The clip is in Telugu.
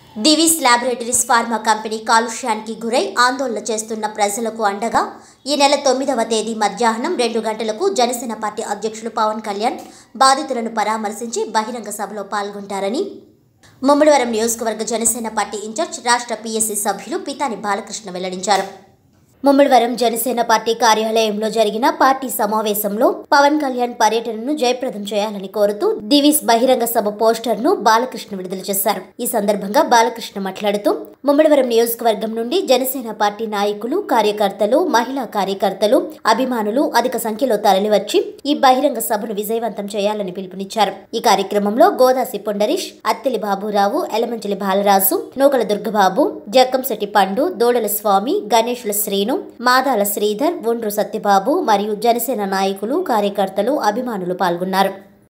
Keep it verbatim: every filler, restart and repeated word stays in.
దివీస్ ల్యాబొరేటరీస్ ఫార్మా కంపెనీ కాలుష్యానికి గురై ఆందోళన చేస్తున్న ప్రజలకు అండగా ఈ నెల తొమ్మిదవ తేదీ మధ్యాహ్నం రెండు గంటలకు జనసేన పార్టీ అధ్యక్షులు పవన్ కళ్యాణ్ బాధితులను పరామర్శించి బహిరంగ సభలో పాల్గొంటారని ముమ్మడివరం నియోజకవర్గ జనసేన పార్టీ ఇన్ఛార్జ్ రాష్ట్ర పీఎస్సీ సభ్యులు పితాని బాలకృష్ణ వెల్లడించారు. ముమ్మడివరం జనసేన పార్టీ కార్యాలయంలో జరిగిన పార్టీ సమావేశంలో పవన్ కళ్యాణ్ పర్యటనను జయప్రదం చేయాలని కోరుతూ దివీస్ బహిరంగ సభ పోస్టర్ ను బాలకృష్ణ విడుదల చేశారు. ఈ సందర్భంగా బాలకృష్ణ మాట్లాడుతూ ముమ్మడివరం నియోజకవర్గం నుండి జనసేన పార్టీ నాయకులు, కార్యకర్తలు, మహిళా కార్యకర్తలు, అభిమానులు అధిక సంఖ్యలో తరలివచ్చి ఈ బహిరంగ సభను విజయవంతం చేయాలని పిలుపునిచ్చారు. ఈ కార్యక్రమంలో గోదాసి పొండరీష్, అత్తిలి బాబురావు, ఎలమంచిలి బాలరాజు, నూకల దుర్గబాబు, జక్కంశెట్టి పండు, దోడల స్వామి, గణేశుల శ్రీను, మాదాల శ్రీధర్, ఒండ్రు సత్యబాబు మరియు జనసేన నాయకులు, కార్యకర్తలు, అభిమానులు పాల్గొన్నారు.